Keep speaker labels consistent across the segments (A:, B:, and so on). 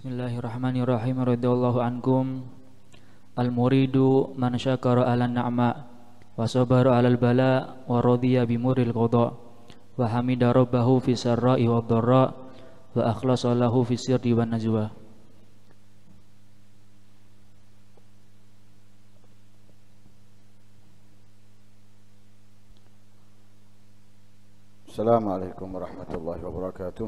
A: Bismillahirrahmanirrahim. Radhiyallahu ankum. Al-muridu man syakara 'alan na'ma wa sabara 'alal bala wa radiya bimuril qada wa hamida rabbahu fi sarra'i wad dharra wa akhlasa lahu fi sirri wan najwa.
B: Assalamualaikum warahmatullahi wabarakatuh.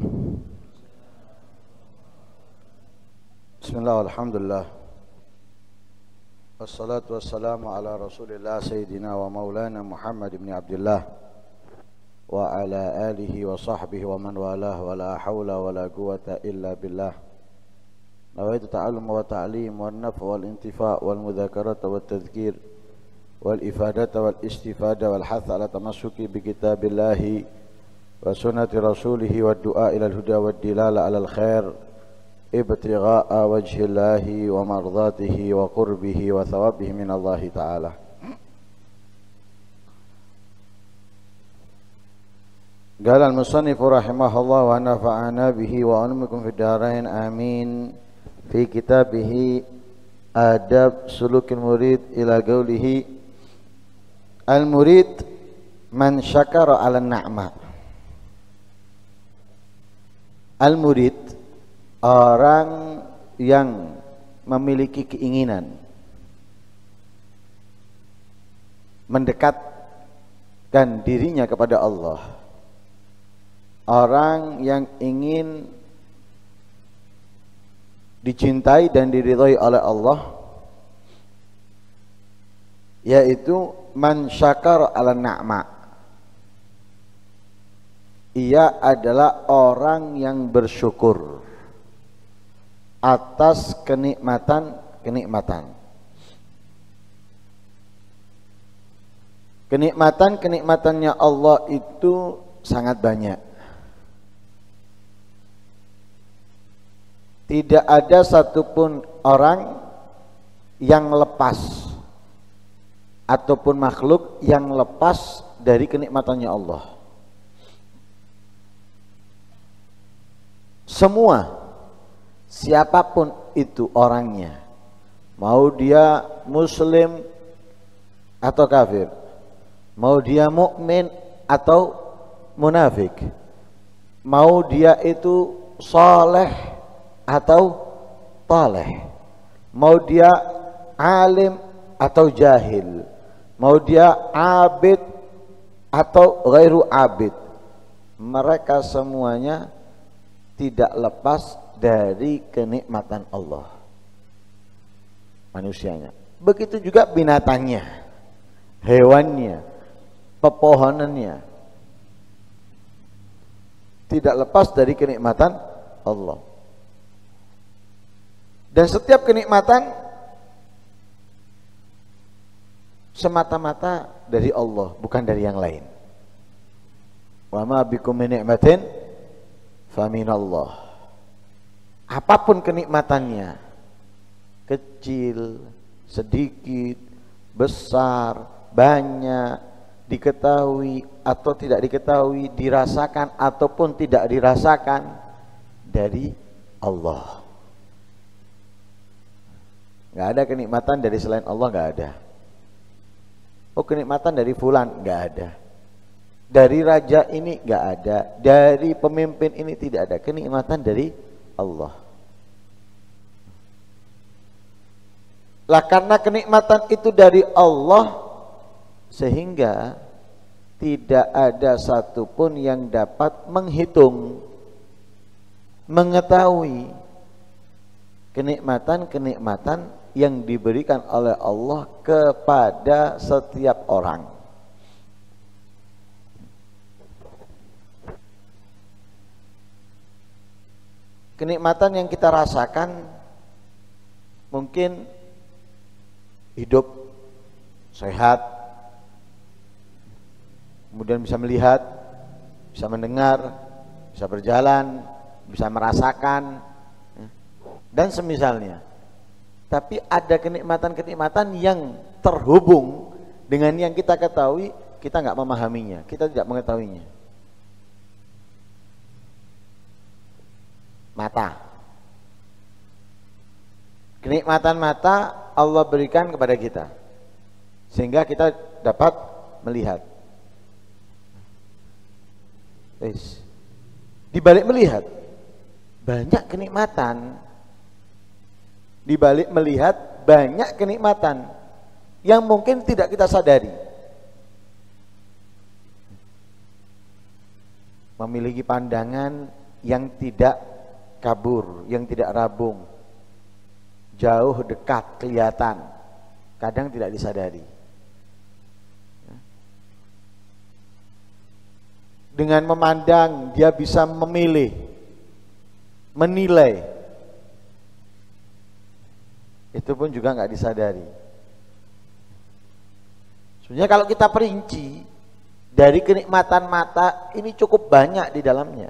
B: Bismillah, alhamdulillah, wassalatu wassalamu ala rasulillah sayyidina wa maulana Muhammad ibn Abdullah wa ala alihi wa sahbihi wa man walah wa la hawla wa la quwata illa billah. Nawaitu ta'allum wa ta'lim wa naf' wal intifa' wal mudhakarata wa tadhkir wal ifadata wal istifada wal hath ala tamassuki bi kitabillahi wa sunnati rasulihi wa du'a ila al-huda wa dilala ala al-khair ibtigha'a wajhillahi wa mardatihi wa qurbihi wa thawabihi min Allah ta'ala. Qala al-musannif rahimahullah wa nafa'ana bihi wa anumukum fid dharain amin fi kitabihi adab sulukil murid ila qawlihi al-murid man syakara 'ala na'ma. Al-murid orang yang memiliki keinginan mendekatkan dirinya kepada Allah, orang yang ingin dicintai dan diridhai oleh Allah, yaitu man syakara 'ala na'ma. Ia adalah orang yang bersyukur atas kenikmatan-kenikmatan. Kenikmatan-kenikmatannya Allah itu sangat banyak. Tidak ada satupun orang yang lepas ataupun makhluk yang lepas dari kenikmatannya Allah. Semua, siapapun itu orangnya, mau dia muslim atau kafir, mau dia mukmin atau munafik, mau dia itu saleh atau taleh, mau dia alim atau jahil, mau dia abid atau ghairu abid, mereka semuanya tidak lepas dari kenikmatan Allah, manusianya. Begitu juga binatangnya, hewannya, pepohonannya, tidak lepas dari kenikmatan Allah. Dan setiap kenikmatan semata-mata dari Allah, bukan dari yang lain. Wa ma bikum min ni'matin faminallah. Apapun kenikmatannya, kecil, sedikit, besar, banyak, diketahui atau tidak diketahui, dirasakan ataupun tidak dirasakan, dari Allah. Gak ada kenikmatan dari selain Allah, gak ada. Oh, kenikmatan dari fulan, gak ada. Dari raja ini gak ada, dari pemimpin ini tidak ada. Kenikmatan dari Allah. Lah karena kenikmatan itu dari Allah, sehingga tidak ada satupun yang dapat menghitung, mengetahui kenikmatan-kenikmatan yang diberikan oleh Allah kepada setiap orang. Kenikmatan yang kita rasakan mungkin hidup sehat, kemudian bisa melihat, bisa mendengar, bisa berjalan, bisa merasakan, dan semisalnya. Tapi ada kenikmatan-kenikmatan yang terhubung dengan yang kita ketahui, kita nggak memahaminya, kita tidak mengetahuinya. Mata, Kenikmatan mata Allah berikan kepada kita sehingga kita dapat melihat. Di balik melihat banyak kenikmatan. Di balik melihat banyak kenikmatan yang mungkin tidak kita sadari. Memiliki pandangan yang tidak kabur, yang tidak rabung, jauh, dekat, kelihatan, kadang tidak disadari. Dengan memandang dia bisa memilih, menilai, itu pun juga nggak disadari. Sebenarnya kalau kita perinci dari kenikmatan mata ini cukup banyak di dalamnya.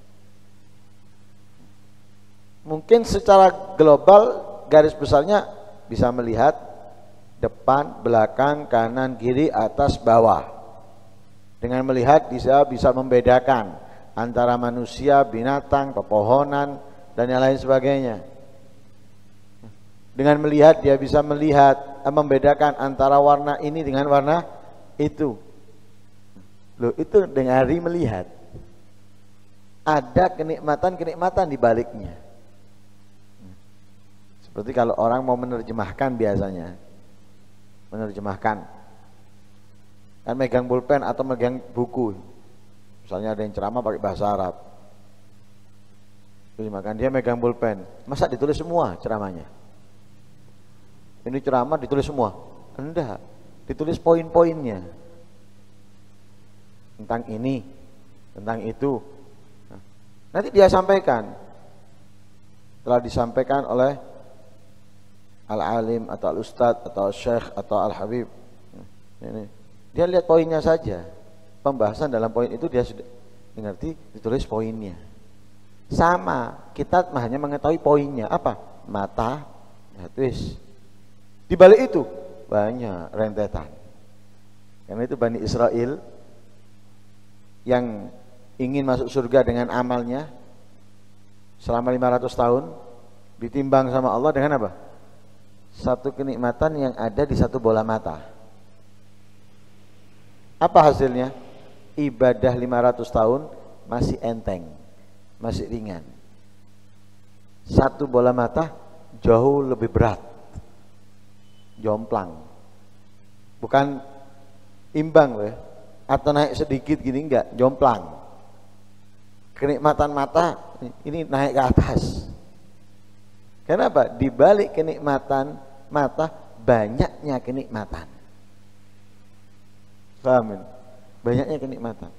B: Mungkin secara global garis besarnya bisa melihat depan, belakang, kanan, kiri, atas, bawah. Dengan melihat dia bisa membedakan antara manusia, binatang, pepohonan, dan yang lain sebagainya. Dengan melihat dia bisa membedakan antara warna ini dengan warna itu. Loh, itu dengan hari melihat. Ada kenikmatan-kenikmatan di baliknya. Seperti kalau orang mau menerjemahkan biasanya. Menerjemahkan. Kan megang pulpen atau megang buku. Misalnya ada yang ceramah pakai bahasa Arab. Makan dia megang pulpen. Masa ditulis semua ceramahnya? Ini ceramah ditulis semua? Enggak. Ditulis poin-poinnya. Tentang ini, tentang itu. Nanti dia sampaikan. Telah disampaikan oleh al-alim atau al-ustadz atau al-syekh atau al-habib. Ini. Dia lihat poinnya saja. Pembahasan dalam poin itu dia sudah mengerti, ditulis poinnya. Sama, kita hanya mengetahui poinnya. Apa? Mata, ya, tulis. Di balik itu banyak rentetan. Karena itu Bani Israel yang ingin masuk surga dengan amalnya selama 500 tahun ditimbang sama Allah dengan apa? Satu kenikmatan yang ada di satu bola mata. Apa hasilnya? Ibadah 500 tahun masih enteng, masih ringan. Satu bola mata jauh lebih berat, jomplang. Bukan imbang loh, atau naik sedikit gini, enggak, jomplang. Kenikmatan mata ini naik ke atas. Kenapa? Di balik kenikmatan mata banyaknya kenikmatan. Paham? Banyaknya kenikmatan.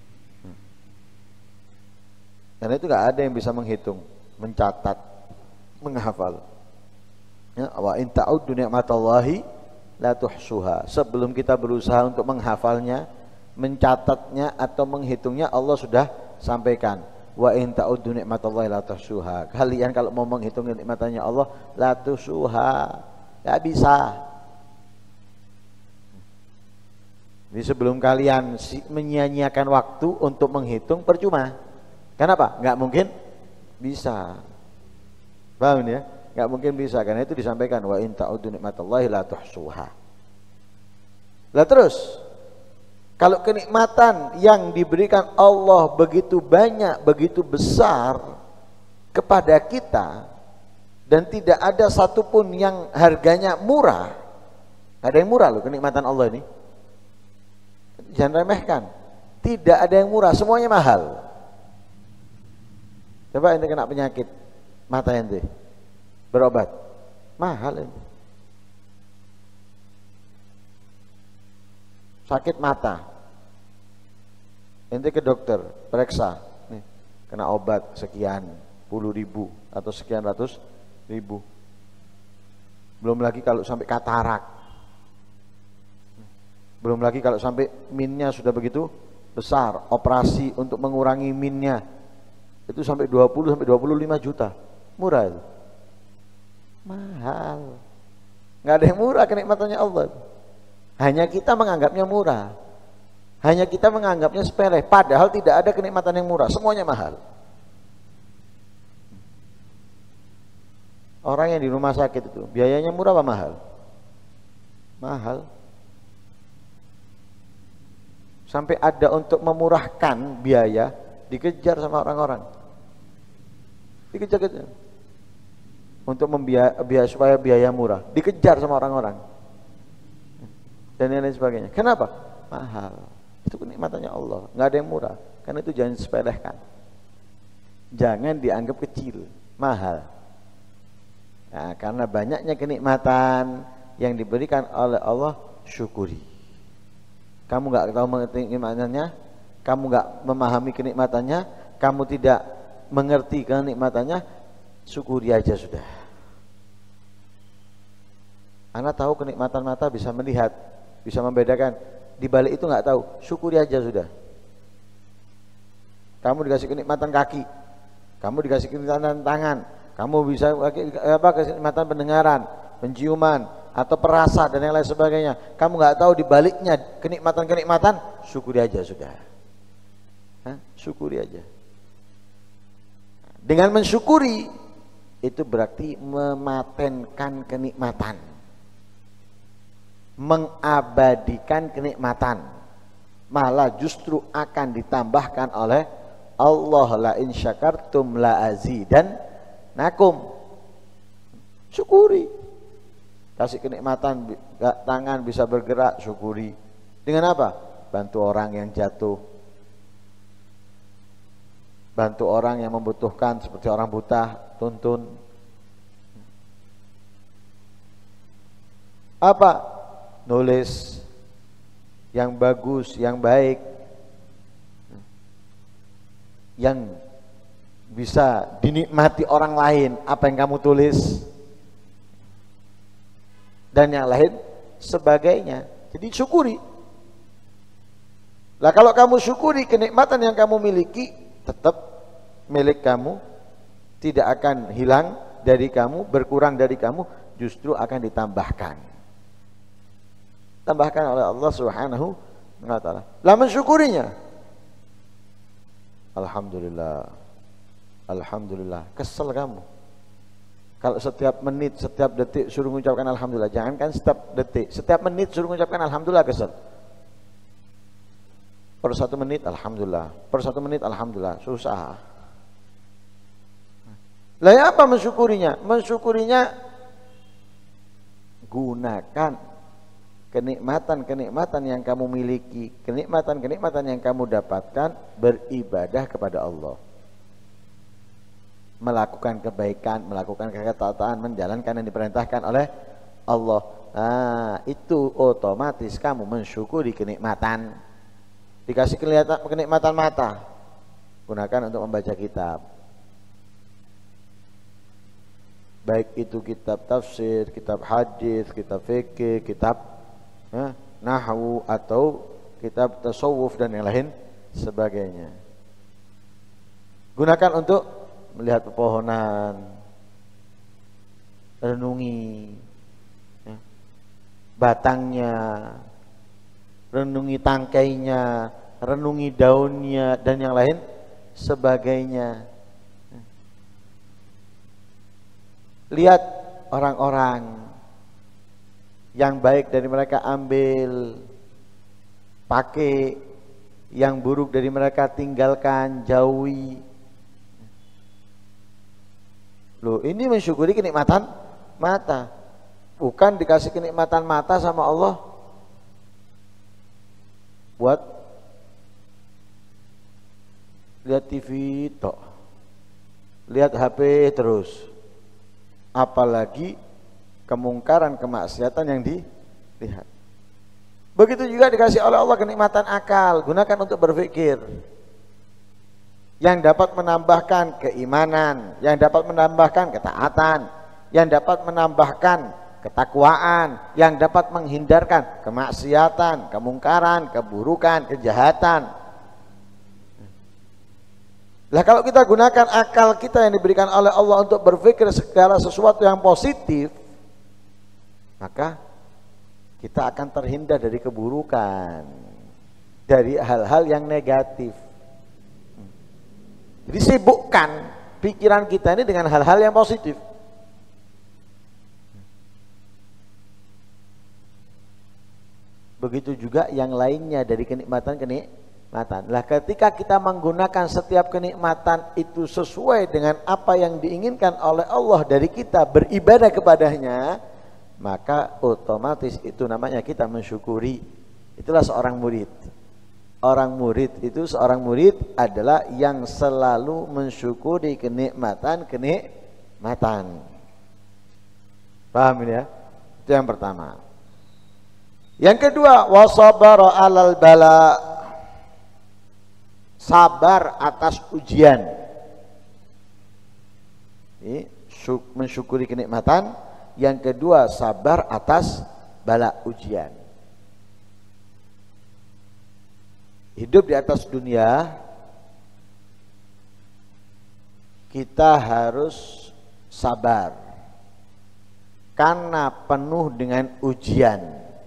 B: Karena itu gak ada yang bisa menghitung, mencatat, menghafal. Ya, wa in ta'uddu ni'matallahi la tuhsuha. Sebelum kita berusaha untuk menghafalnya, mencatatnya atau menghitungnya, Allah sudah sampaikan. Wa in ta'uddu ni'matallahi la tuhsuha. Kalian kalau mau menghitung nikmatannya Allah, la tuhsuha. Gak bisa. Jadi sebelum kalian menyia-nyiakan waktu untuk menghitung, percuma. Kenapa? Nggak mungkin bisa. Paham ya? Nggak mungkin bisa. Karena itu disampaikan wa in ta'uddu nikmatallahi la tuhsuha. Lah terus, kalau kenikmatan yang diberikan Allah begitu banyak, begitu besar kepada kita, dan tidak ada satupun yang harganya murah. Ada yang murah loh kenikmatan Allah ini. Jangan remehkan. Tidak ada yang murah, semuanya mahal. Coba ente kena penyakit mata ente, berobat, mahal ente. Sakit mata, ente ke dokter, periksa, nih, kena obat sekian puluh ribu atau sekian ratus ribu. Belum lagi kalau sampai katarak. Belum lagi kalau sampai minnya sudah begitu besar, operasi untuk mengurangi minnya itu sampai 20 sampai 25 juta. Murah itu? Mahal. Nggak ada yang murah kenikmatannya Allah. Hanya kita menganggapnya murah. Hanya kita menganggapnya sepele, padahal tidak ada kenikmatan yang murah, semuanya mahal. Orang yang di rumah sakit itu biayanya murah apa mahal? Mahal. Sampai ada untuk memurahkan biaya, dikejar sama orang-orang. Dikejar-kejar. Untuk supaya biaya murah, dikejar sama orang-orang. Dan lain sebagainya. Kenapa? Mahal. Itu kenikmatannya Allah, nggak ada yang murah. Karena itu jangan sepelehkan. Jangan dianggap kecil, mahal. Nah, karena banyaknya kenikmatan yang diberikan oleh Allah, syukuri. Kamu nggak tahu mengerti kenikmatannya, kamu nggak memahami kenikmatannya, kamu tidak mengerti kenikmatannya, syukuri aja sudah. Anak tahu kenikmatan mata bisa melihat, bisa membedakan. Di balik itu nggak tahu, syukuri aja sudah. Kamu dikasih kenikmatan kaki, kamu dikasih kenikmatan tangan, kamu bisa kenikmatan pendengaran, penciuman, atau perasa dan yang lain sebagainya. Kamu nggak tahu di baliknya kenikmatan-kenikmatan, syukuri aja sudah. Syukuri aja. Dengan mensyukuri itu berarti mematenkan kenikmatan, mengabadikan kenikmatan, malah justru akan ditambahkan oleh Allah. La in syakartum la azidannakum. Syukuri. Kasih kenikmatan, tangan bisa bergerak, syukuri. Dengan apa? Bantu orang yang jatuh, bantu orang yang membutuhkan seperti orang buta, tuntun. Apa? Nulis yang bagus, yang baik, yang bisa dinikmati orang lain, apa yang kamu tulis dan yang lain sebagainya. Jadi syukuri. Lah kalau kamu syukuri, kenikmatan yang kamu miliki tetap milik kamu, tidak akan hilang dari kamu, berkurang dari kamu, justru akan ditambahkan. Tambahkan oleh Allah Subhanahu wa ta'ala. Lah mensyukurinya, alhamdulillah, alhamdulillah. Kesel kamu kalau setiap menit, setiap detik suruh mengucapkan alhamdulillah. Jangankan setiap detik, setiap menit suruh mengucapkan alhamdulillah, kesel. Per 1 menit alhamdulillah, per 1 menit alhamdulillah, susah. Lah ya apa mensyukurinya? Mensyukurinya gunakan kenikmatan-kenikmatan yang kamu miliki, kenikmatan-kenikmatan yang kamu dapatkan, beribadah kepada Allah, melakukan kebaikan, melakukan ketaatan, menjalankan yang diperintahkan oleh Allah. Nah, itu otomatis kamu mensyukuri kenikmatan. Dikasih kenikmatan mata, gunakan untuk membaca kitab, baik itu kitab tafsir, kitab hadis, kitab fikih, kitab nahwu, atau kitab tasawuf dan yang lain sebagainya. Gunakan untuk melihat pepohonan, renungi batangnya, renungi tangkainya, renungi daunnya dan yang lain sebagainya. Lihat orang-orang yang baik dari mereka ambil, pakai, yang buruk dari mereka tinggalkan, jauhi. Loh, ini mensyukuri kenikmatan mata. Bukan dikasih kenikmatan mata sama Allah buat lihat TV tok, lihat HP terus, apalagi kemungkaran, kemaksiatan yang dilihat. Begitu juga dikasih oleh Allah kenikmatan akal, gunakan untuk berpikir, yang dapat menambahkan keimanan, yang dapat menambahkan ketaatan, yang dapat menambahkan ketakwaan, yang dapat menghindarkan kemaksiatan, kemungkaran, keburukan, kejahatan. Lah kalau kita gunakan akal kita yang diberikan oleh Allah untuk berpikir segala sesuatu yang positif, maka kita akan terhindar dari keburukan, dari hal-hal yang negatif. Jadi sibukkan pikiran kita ini dengan hal-hal yang positif. begitu juga yang lainnya dari kenikmatan. Lah ketika kita menggunakan setiap kenikmatan itu sesuai dengan apa yang diinginkan oleh Allah dari kita beribadah kepadanya, maka otomatis itu namanya kita mensyukuri. Itulah seorang murid. Seorang murid adalah yang selalu mensyukuri kenikmatan. Paham ini ya? Itu yang pertama. Yang kedua, wasabara 'alal bala. Sabar atas ujian. Ini mensyukuri kenikmatan. Yang kedua, sabar atas bala ujian. Hidup di atas dunia, kita harus sabar karena penuh dengan ujian.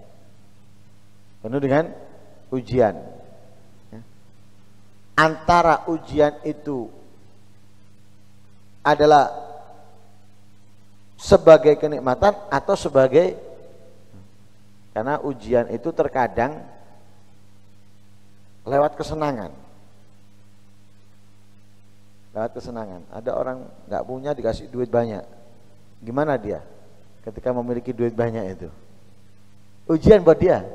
B: Antara ujian itu adalah sebagai kenikmatan atau sebagai, karena ujian itu terkadang lewat kesenangan. Ada orang nggak punya dikasih duit banyak. Gimana dia ketika memiliki duit banyak itu? Ujian buat dia.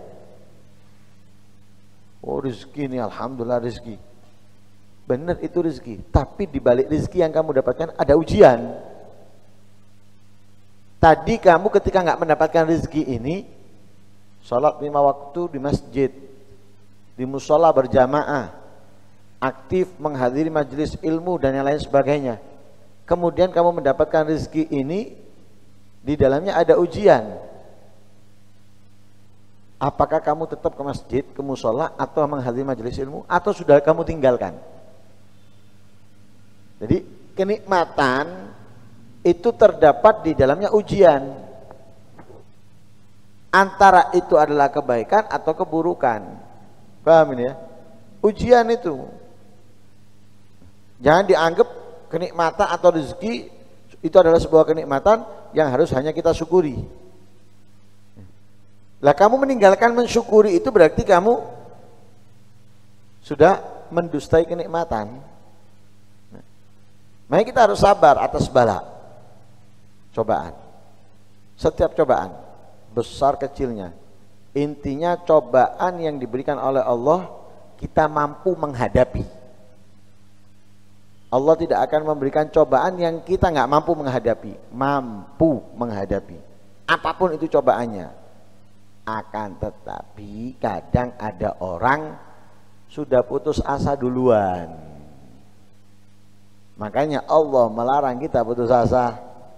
B: Oh, rezeki ini, alhamdulillah rezeki. Benar itu rezeki. Tapi di balik rezeki yang kamu dapatkan ada ujian. Tadi kamu ketika nggak mendapatkan rezeki ini, sholat 5 waktu di masjid, di musola berjamaah, aktif menghadiri majelis ilmu dan yang lain sebagainya. Kemudian kamu mendapatkan rezeki ini, di dalamnya ada ujian. Apakah kamu tetap ke masjid, ke musola, atau menghadiri majelis ilmu, atau sudah kamu tinggalkan? Jadi kenikmatan itu terdapat di dalamnya ujian. Antara itu adalah kebaikan atau keburukan. Paham ini ya? Ujian itu jangan dianggap kenikmatan atau rezeki itu adalah sebuah kenikmatan yang harus hanya kita syukuri. Lah kamu meninggalkan mensyukuri itu berarti kamu sudah mendustai kenikmatan. Makanya kita harus sabar atas bala, cobaan. Setiap cobaan, besar kecilnya, intinya cobaan yang diberikan oleh Allah kita mampu menghadapi. Allah tidak akan memberikan cobaan yang kita nggak mampu menghadapi. Mampu menghadapi apapun itu cobaannya. Akan tetapi kadang ada orang sudah putus asa duluan. Makanya Allah melarang kita putus asa.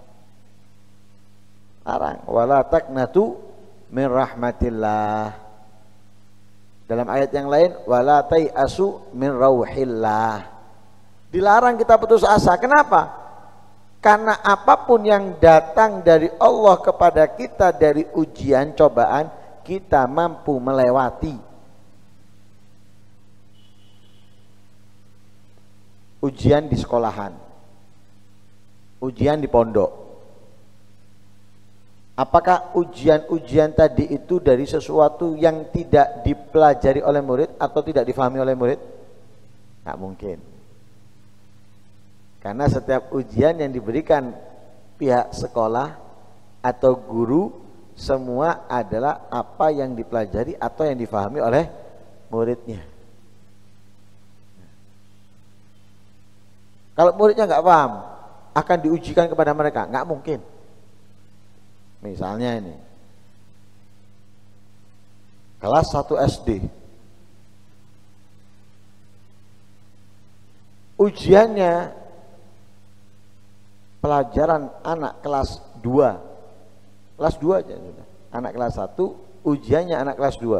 B: Larang, wala taqnatu min rahmatillah. Dalam ayat yang lain, wala tai'asu min rauhillah. Dilarang kita putus asa. Kenapa? Karena apapun yang datang dari Allah kepada kita dari ujian, cobaan, kita mampu melewati. Ujian di sekolahan, ujian di pondok. Apakah ujian-ujian tadi itu dari sesuatu yang tidak dipelajari oleh murid atau tidak difahami oleh murid? Nggak mungkin. Karena setiap ujian yang diberikan pihak sekolah atau guru, semua adalah apa yang dipelajari atau yang difahami oleh muridnya. Kalau muridnya nggak paham, akan diujikan kepada mereka? Nggak mungkin. Misalnya ini, kelas 1 SD, ujiannya pelajaran anak kelas 2, kelas 2 aja sudah. Anak kelas 1, ujiannya anak kelas 2.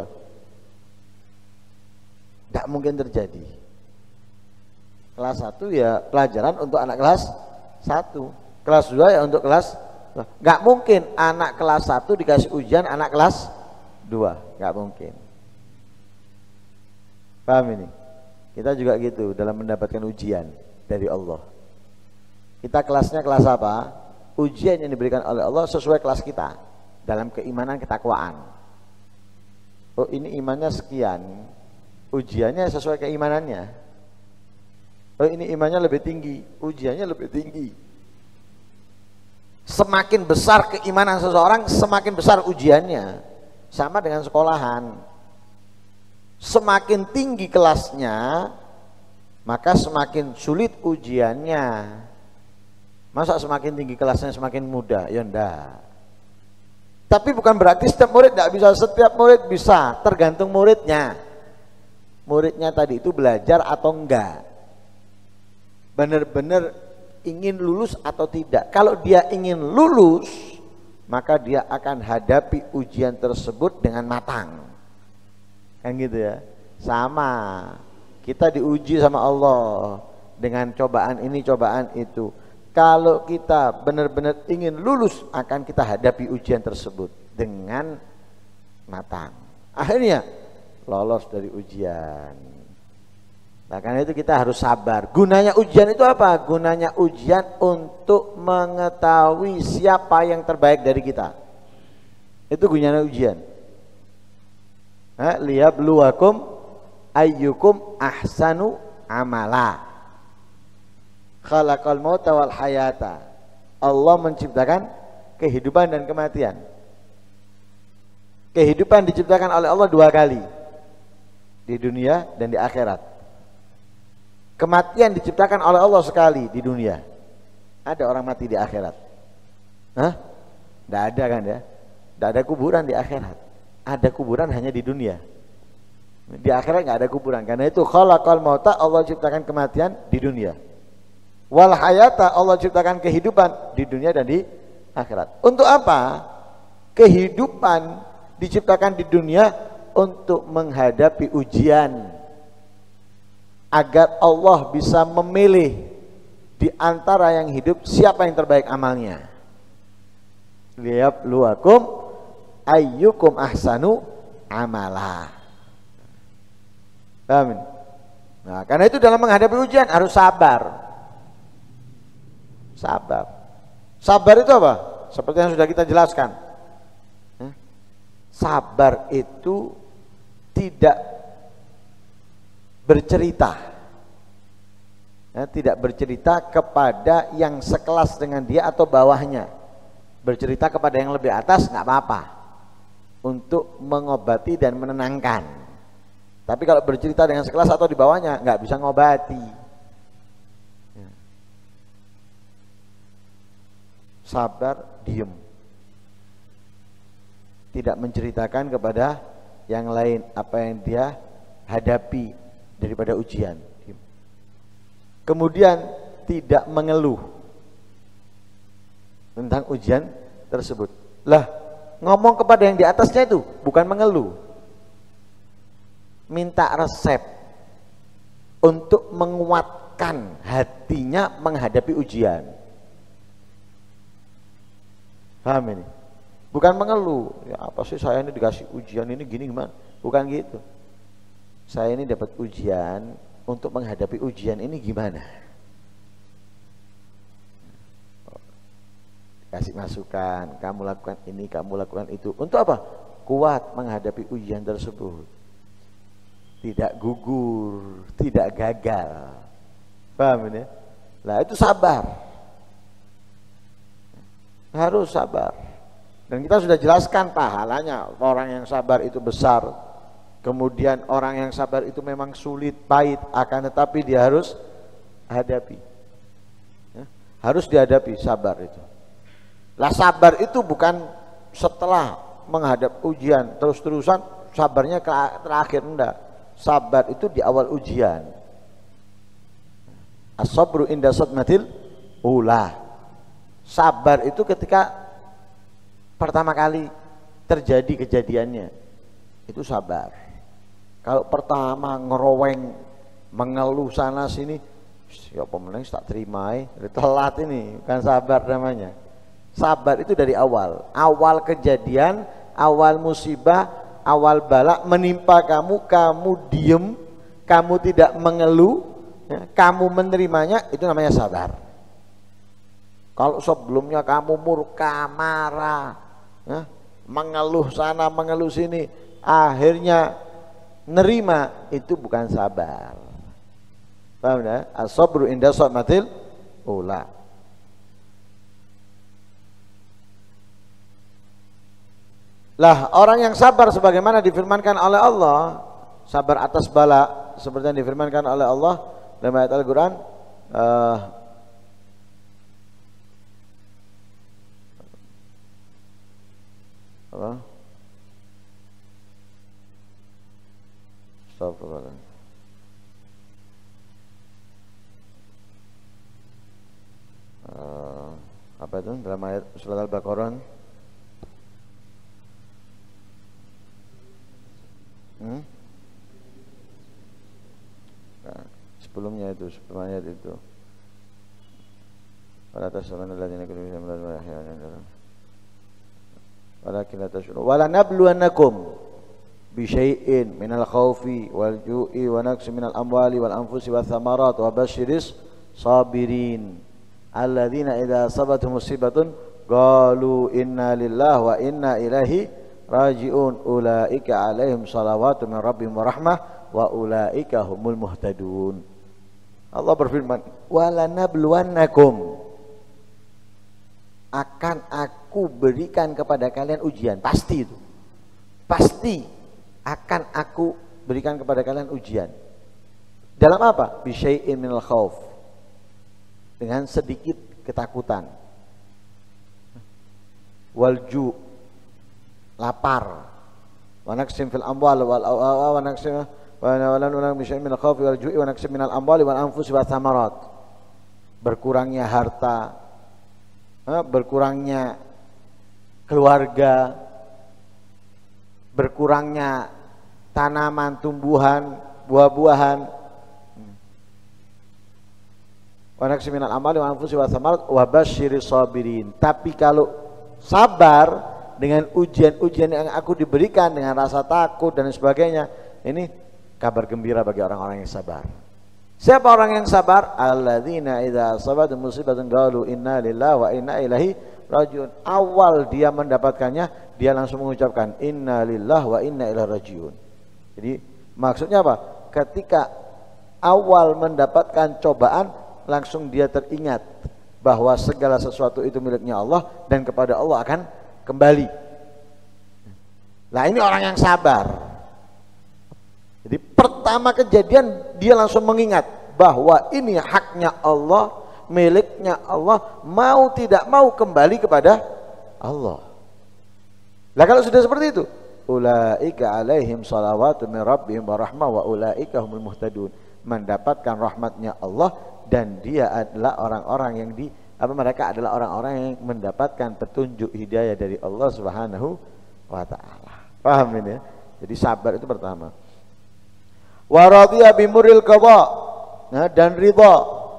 B: Tidak mungkin terjadi. Kelas 1 ya pelajaran untuk anak kelas 1, kelas 2 ya untuk kelas. Nggak mungkin anak kelas 1 dikasih ujian anak kelas 2, nggak mungkin. Paham ini? Kita juga gitu dalam mendapatkan ujian dari Allah. Kita kelasnya kelas apa? Ujian yang diberikan oleh Allah sesuai kelas kita dalam keimanan, ketakwaan. oh ini imannya sekian, ujiannya sesuai keimanannya. Oh ini imannya lebih tinggi, ujiannya lebih tinggi. Semakin besar keimanan seseorang, semakin besar ujiannya. Sama dengan sekolahan. Semakin tinggi kelasnya, maka semakin sulit ujiannya. Masa semakin tinggi kelasnya semakin mudah? Ya enggak. Tapi bukan berarti setiap murid tidak bisa. Setiap murid bisa, tergantung muridnya. Muridnya tadi itu belajar atau enggak, benar-benar ingin lulus atau tidak. Kalau dia ingin lulus, maka dia akan hadapi ujian tersebut dengan matang. Kan gitu ya. Sama, kita diuji sama Allah dengan cobaan ini, cobaan itu. Kalau kita benar-benar ingin lulus, akan kita hadapi ujian tersebut dengan matang. Akhirnya lolos dari ujian. Nah, karena itu kita harus sabar. Gunanya ujian itu apa? Gunanya ujian untuk mengetahui siapa yang terbaik dari kita. Itu gunanya ujian. Liyabluwakum ayyukum ahsanu amala. Khalaqal mauta wal hayata. Allah menciptakan kehidupan dan kematian. Kehidupan diciptakan oleh Allah 2 kali, di dunia dan di akhirat. Kematian diciptakan oleh Allah sekali di dunia. Ada orang mati di akhirat? Hah? Tidak ada kan ya? Tidak ada kuburan di akhirat. Ada kuburan hanya di dunia. Di akhirat nggak ada kuburan. Karena itu khalaqal mauta, Allah ciptakan kematian di dunia. Wal hayata, Allah ciptakan kehidupan di dunia dan di akhirat. Untuk apa? Kehidupan diciptakan di dunia untuk menghadapi ujian, agar Allah bisa memilih di antara yang hidup siapa yang terbaik amalnya. Liyabluwakum ayyukum ahsanu amala. Paham? Nah, karena itu dalam menghadapi ujian harus sabar. Sabar. Sabar itu apa? Seperti yang sudah kita jelaskan. Sabar itu tidak bercerita. Tidak bercerita kepada yang sekelas dengan dia atau bawahnya. Bercerita kepada yang lebih atas nggak apa-apa, untuk mengobati dan menenangkan. Tapi kalau bercerita dengan sekelas atau di bawahnya nggak bisa ngobati. Sabar, diem, tidak menceritakan kepada yang lain apa yang dia hadapi daripada ujian. Kemudian tidak mengeluh tentang ujian tersebut. Lah, ngomong kepada yang di atasnya itu bukan mengeluh, minta resep untuk menguatkan hatinya menghadapi ujian. Paham ini? Bukan mengeluh, ya apa sih saya ini dikasih ujian ini gini gimana? Bukan gitu. Saya ini dapat ujian, untuk menghadapi ujian ini gimana? Kasih masukan, kamu lakukan ini, kamu lakukan itu. Untuk apa? Kuat menghadapi ujian tersebut. Tidak gugur, tidak gagal. Paham ini? Nah itu sabar. Harus sabar. Dan kita sudah jelaskan pahalanya. Orang yang sabar itu besar. Kemudian orang yang sabar itu memang sulit, pahit, akan tetapi dia harus hadapi. Harus dihadapi sabar itu. Lah sabar itu bukan setelah menghadap ujian terus-terusan sabarnya terakhir, enggak. Sabar itu di awal ujian. As-sabru inda sadmatil ula. Sabar itu ketika pertama kali terjadi kejadiannya, itu sabar. Kalau pertama ngeroweng, mengeluh sana sini, ya pemenang tak terima, telat ini, bukan sabar namanya. Sabar itu dari awal, awal kejadian, awal musibah, awal bala menimpa kamu, kamu diem, kamu tidak mengeluh, ya, kamu menerimanya, itu namanya sabar. Kalau sebelumnya kamu murka, marah, ya, mengeluh sana, mengeluh sini, akhirnya nerima, itu bukan sabar. Paham ya? As-sabru inda sadmatil ula. Lah orang yang sabar sebagaimana difirmankan oleh Allah, sabar atas bala seperti yang difirmankan oleh Allah dalam ayat Al-Qur'an, apa? Astagfirullah. Apa itu dalam ayat surat Al-Baqarah? Nah, sebelumnya itu, sebelum ayat itu. Wala tasabana alladziina kafaru min al-ahya'i walakin la tash'urun. Wala nabluwannakum bi syai'in minal khaufi wal ju'i wa naqsin minal amwali wal anfusi wath thamarat wa basyiris sabirin alladzina idza asabatuhum musibatun qalu inna lillahi wa inna ilaihi raji'un ulaika alaihim salawatu min rabbihim wa rahmah wa ulaika humul muhtadun. Allah berfirman, wala nabluwannakum, akan aku berikan kepada kalian ujian. Pasti itu, pasti akan aku berikan kepada kalian ujian. Dalam apa? Bisyai'in minal khauf, dengan sedikit ketakutan, walju, lapar, wa naqsim fil amwal wa naqsim wa bisyai'in minal khaufi wal ju'i wa naqsim minal amwali wal anfusi wath thamarat, berkurangnya harta, berkurangnya keluarga, berkurangnya tanaman, tumbuhan, buah-buahan. Wa naqsim minal amwali wal anfusi wath thamarat wa basyiris sabirin. Tapi kalau sabar dengan ujian-ujian yang aku diberikan dengan rasa takut dan sebagainya, ini kabar gembira bagi orang-orang yang sabar. Siapa orang yang sabar? Alladzina idza asabathum musibatun qalu inna lillahi wa inna ilaihi rajiun. Awal dia mendapatkannya, dia langsung mengucapkan inna lillahi wa inna ilaihi rajiun. Jadi maksudnya apa? Ketika awal mendapatkan cobaan, langsung dia teringat bahwa segala sesuatu itu miliknya Allah dan kepada Allah akan kembali. Nah, ini orang yang sabar. Jadi pertama kejadian dia langsung mengingat bahwa ini haknya Allah, miliknya Allah, mau tidak mau kembali kepada Allah. Lah kalau sudah seperti itu, ulaika alaihim salawatu min rabbihim wa rahmah wa ulaika humul muhtadun, mendapatkan rahmatnya Allah dan dia adalah orang-orang yang mereka adalah orang-orang yang mendapatkan petunjuk hidayah dari Allah Subhanahu wa taala. Paham ini ya? Jadi sabar itu pertama. Wa radhiya bimuril qadha, nah, dan ridha,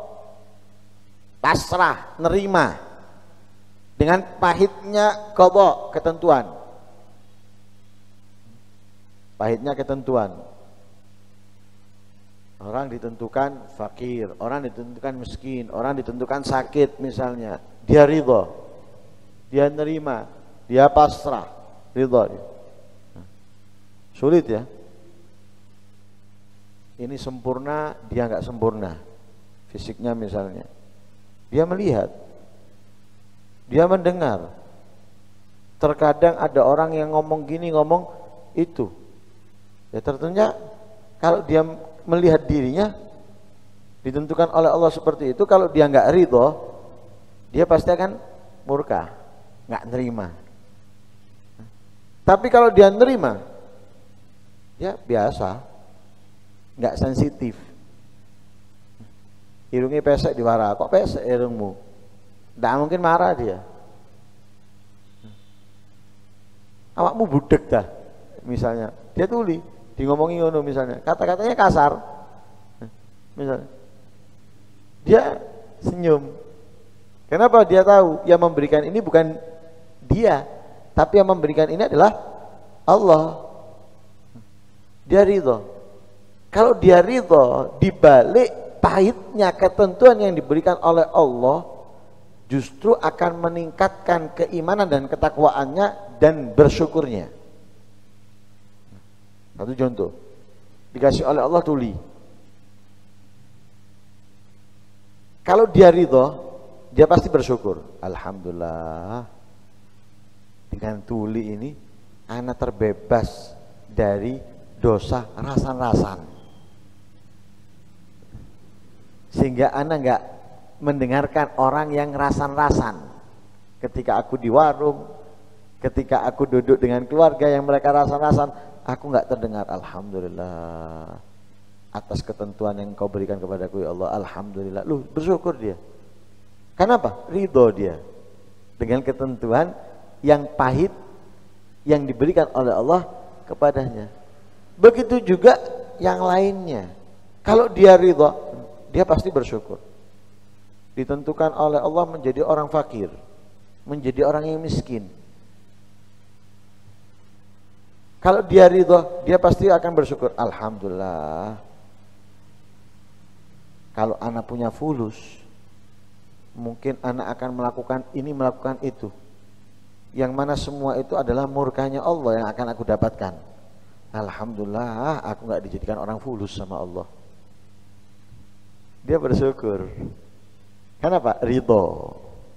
B: pasrah, nerima dengan pahitnya qadha, ketentuan. Pahitnya ketentuan. Orang ditentukan fakir, orang ditentukan miskin, orang ditentukan sakit misalnya, dia ridha, dia nerima, dia pasrah, ridha. Sulit ya. Ini sempurna, dia nggak sempurna fisiknya misalnya, dia melihat, dia mendengar. Terkadang ada orang yang ngomong gini, ngomong itu, ya tentunya kalau dia melihat dirinya ditentukan oleh Allah seperti itu, kalau dia nggak ridho, dia pasti akan murka, nggak nerima. Tapi kalau dia nerima, ya biasa, nggak sensitif. Irungnya pesek diwara, kok pesek irungmu? Nggak mungkin marah dia. Awakmu budek dah, misalnya. Dia tuli, di ngomongin ngono misalnya, kata-katanya kasar. Misalnya, dia senyum. Kenapa? Dia tahu yang memberikan ini bukan dia, tapi yang memberikan ini adalah Allah. Dia ridho. Kalau dia ridho, dibalik pahitnya ketentuan yang diberikan oleh Allah, justru akan meningkatkan keimanan dan ketakwaannya dan bersyukurnya. Satu contoh, dikasih oleh Allah tuli. Kalau dia ridho, dia pasti bersyukur. Alhamdulillah, dengan tuli ini ana terbebas dari dosa rasan-rasan, sehingga ana nggak mendengarkan orang yang rasan-rasan. Ketika aku di warung, ketika aku duduk dengan keluarga yang mereka rasan-rasan, aku nggak terdengar. Alhamdulillah atas ketentuan yang kau berikan kepadaku ya Allah. Alhamdulillah. Lu bersyukur dia. Kenapa? Ridho dia dengan ketentuan yang pahit yang diberikan oleh Allah kepadanya. Begitu juga yang lainnya. Kalau dia ridho, dia pasti bersyukur. Ditentukan oleh Allah menjadi orang fakir, menjadi orang yang miskin. Kalau dia ridho, dia pasti akan bersyukur. Alhamdulillah. Kalau anak punya fulus, mungkin anak akan melakukan ini, melakukan itu. Yang mana semua itu adalah murkanya Allah yang akan aku dapatkan. Alhamdulillah, aku nggak dijadikan orang fulus sama Allah. Dia bersyukur. Kenapa? Ridho.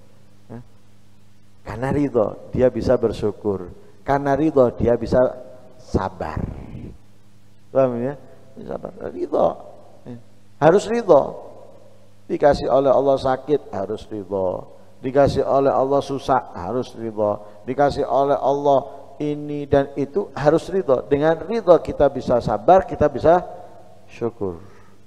B: Karena ridho, dia bisa bersyukur. Karena ridho, dia bisa sabar. Paham ya? Sabar. Ridho. Harus ridho. Dikasih oleh Allah sakit, harus ridho. Dikasih oleh Allah susah, harus ridho. Dikasih oleh Allah ini dan itu, harus ridho. Dengan ridho kita bisa sabar, kita bisa syukur.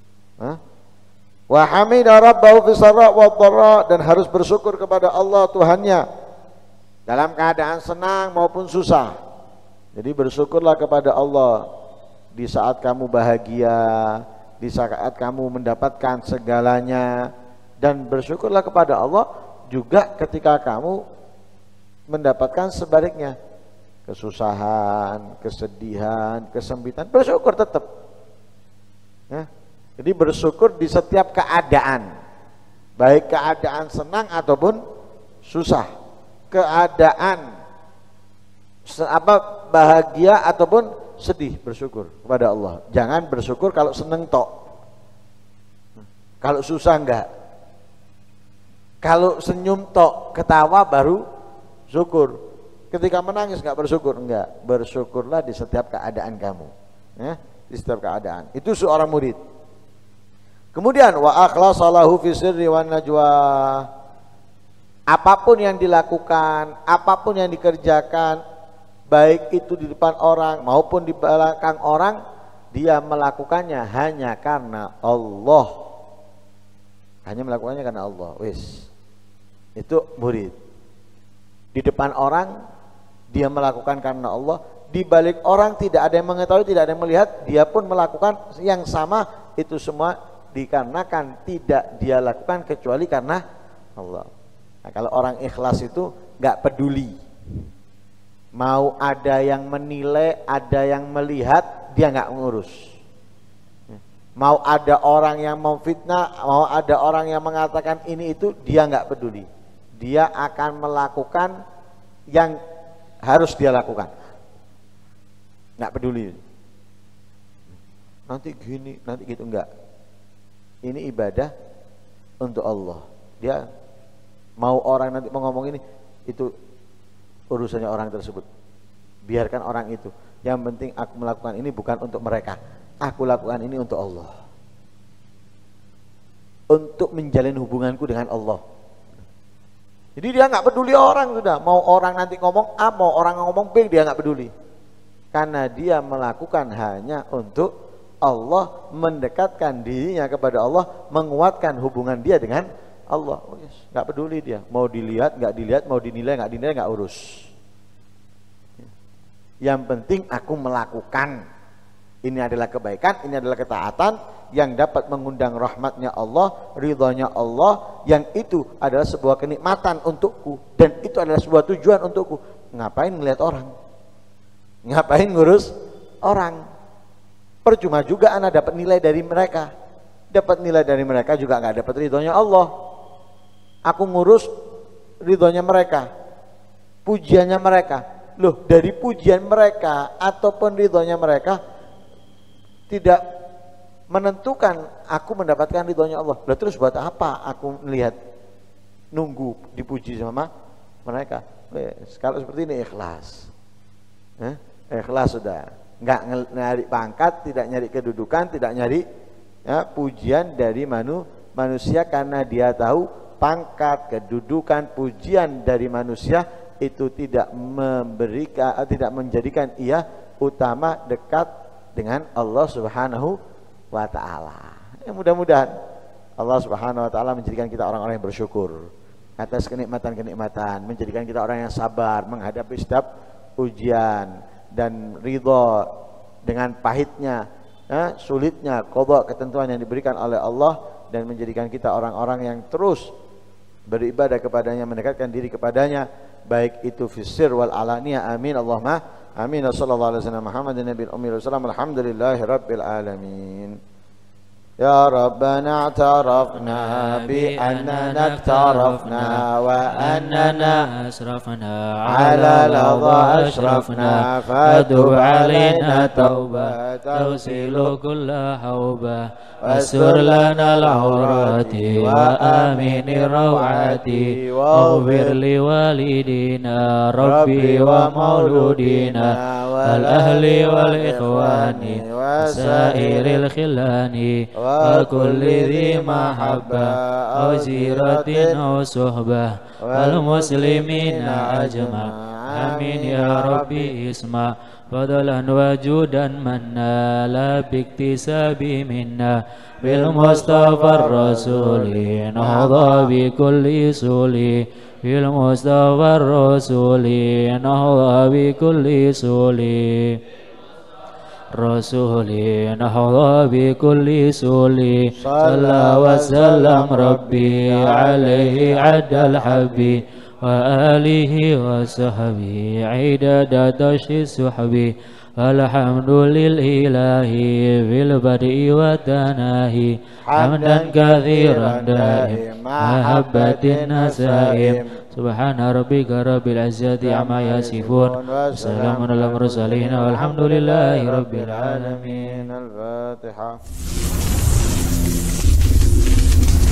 B: Wa hamida rabbahu fis sarra wad dharra, dan harus bersyukur kepada Allah Tuhannya dalam keadaan senang maupun susah. Jadi bersyukurlah kepada Allah di saat kamu bahagia, di saat kamu mendapatkan segalanya, dan bersyukurlah kepada Allah juga ketika kamu mendapatkan sebaliknya, kesusahan, kesedihan, kesempitan, bersyukur tetap. Jadi bersyukur di setiap keadaan, baik keadaan senang ataupun susah, keadaan bahagia ataupun sedih, bersyukur kepada Allah. Jangan bersyukur kalau seneng tok, kalau susah enggak, kalau senyum tok, ketawa baru syukur. Ketika menangis enggak bersyukur, enggak. Bersyukurlah di setiap keadaan kamu, ya, di setiap keadaan. Itu seorang murid. Kemudian wa akhlasalahu fi sirri wan najwa. Apapun yang dilakukan, apapun yang dikerjakan, baik itu di depan orang maupun di belakang orang, dia melakukannya hanya karena Allah. Hanya melakukannya karena Allah. Wis. Itu murid. Di depan orang dia melakukan karena Allah, di balik orang tidak ada yang mengetahui, tidak ada yang melihat, dia pun melakukan yang sama. Itu semua dikarenakan tidak dia lakukan kecuali karena Allah. Nah, kalau orang ikhlas itu nggak peduli, mau ada yang menilai, ada yang melihat, dia nggak ngurus. Mau ada orang yang memfitnah, mau ada orang yang mengatakan ini itu, dia nggak peduli. Dia akan melakukan yang harus dia lakukan, nggak peduli. Nanti gini, nanti gitu, enggak. Ini ibadah untuk Allah. Dia mau orang nanti mau ngomong ini, itu urusannya orang tersebut. Biarkan orang itu. Yang penting aku melakukan ini bukan untuk mereka. Aku lakukan ini untuk Allah. Untuk menjalin hubunganku dengan Allah. Jadi dia nggak peduli orang sudah. Mau orang nanti ngomong A, mau orang ngomong B, dia nggak peduli. Karena dia melakukan hanya untuk Allah, mendekatkan dirinya kepada Allah, menguatkan hubungan dia dengan Allah. Oh yes, nggak peduli dia. Mau dilihat, nggak dilihat, mau dinilai, nggak dinilai, nggak urus. Yang penting aku melakukan. Ini adalah kebaikan, ini adalah ketaatan yang dapat mengundang rahmatnya Allah, ridhonya Allah, yang itu adalah sebuah kenikmatan untukku, dan itu adalah sebuah tujuan untukku. Ngapain melihat orang? Ngapain ngurus orang? Percuma juga anak dapat nilai dari mereka. Dapat nilai dari mereka juga nggak dapat ridhonya Allah. Aku ngurus ridhonya mereka, pujiannya mereka. Loh, dari pujian mereka ataupun ridhonya mereka tidak menentukan aku mendapatkan ridhonya Allah. Lah terus buat apa aku melihat nunggu dipuji sama mereka? Kalau seperti ini ikhlas. Ikhlas sudah. Enggak nyari pangkat, tidak nyari kedudukan, tidak nyari pujian dari manusia, karena dia tahu pangkat, kedudukan, pujian dari manusia itu tidak menjadikan ia utama dekat dengan Allah Subhanahu wa ta'ala. Mudah-mudahan Allah Subhanahu wa ta'ala menjadikan kita orang-orang yang bersyukur atas kenikmatan-kenikmatan, menjadikan kita orang yang sabar menghadapi setiap ujian, dan ridho dengan pahitnya, sulitnya qadha, ketentuan yang diberikan oleh Allah, dan menjadikan kita orang-orang yang terus beribadah kepadanya, mendekatkan diri kepadanya, baik itu fis-sir wal alaniyah. Amin Allahumma amin. Sallallahu alaihi wasallam Muhammadin nabiyil ummi wasallam. Alhamdulillahi rabbil alamin. Ya Rabbana i'tarafna bi annana i'tarafna wa annana
A: asrafna
B: ala ladha ashrafna fadub alaina tauba
A: tawsilu kulla hauba wasur lana al-awrati wa amini rawati waghfir li walidina rabbi wa mauludina wal ahli wal ikhwani wa sairil khilani wa kulli dhi mahabba aw ziratin aw suhbah wal muslimina ajma. Amin ya Rabbi isma fadlan wajudan manna la biktisabi minna bil mustafa rasuli nahda bi kulli suli bil mustafa rasuli nahda bi kulli suli rasuli nahda bi kulli suli salla wa sallam rabbi alaihi adal habbi wa alihi wa sahbihi idada dashi suhbi. Alhamdulillahi fil bad'i wa tanahi hamdan kathiran daim mahabbatin nasaim. Subhana rabbika rabbil izzati amma yasifun, wassalamun ala mursalin walhamdulillahi rabbil alamin.
B: Al-Fatihah.